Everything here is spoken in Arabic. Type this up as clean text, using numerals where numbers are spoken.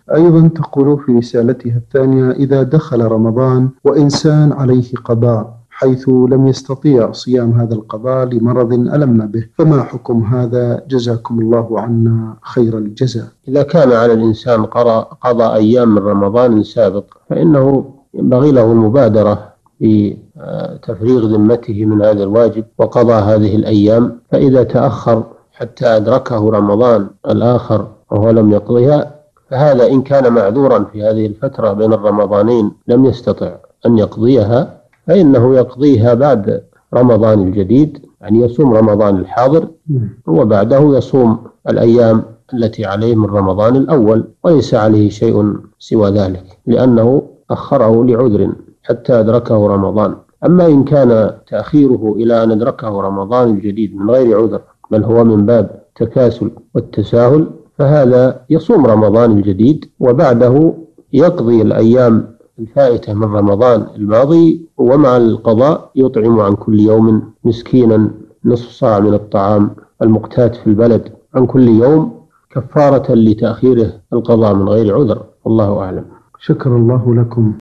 أيضا تقول في رسالتها الثانية: إذا دخل رمضان وإنسان عليه قضاء حيث لم يستطيع صيام هذا القضاء لمرض ألم به، فما حكم هذا؟ جزاكم الله عنا خير الجزاء. إذا كان على الإنسان قضاء أيام من رمضان سابق فإنه ينبغي له المبادرة في تفريغ ذمته من هذا الواجب وقضاء هذه الأيام. فإذا تأخر حتى أدركه رمضان الآخر وهو لم يقضيها، فهذا إن كان معذورا في هذه الفترة بين الرمضانين لم يستطع أن يقضيها، فإنه يقضيها بعد رمضان الجديد، يعني يصوم رمضان الحاضر وبعده يصوم الأيام التي عليه من رمضان الأول، وليس عليه شيء سوى ذلك لأنه أخره لعذر حتى أدركه رمضان. أما إن كان تأخيره إلى أن أدركه رمضان الجديد من غير عذر بل هو من باب التكاسل والتساهل، فهذا يصوم رمضان الجديد وبعده يقضي الأيام الفائتة من رمضان الماضي، ومع القضاء يطعم عن كل يوم مسكينا نصف صاع من الطعام المقتات في البلد عن كل يوم كفارة لتأخيره القضاء من غير عذر. والله أعلم. شكر الله لكم.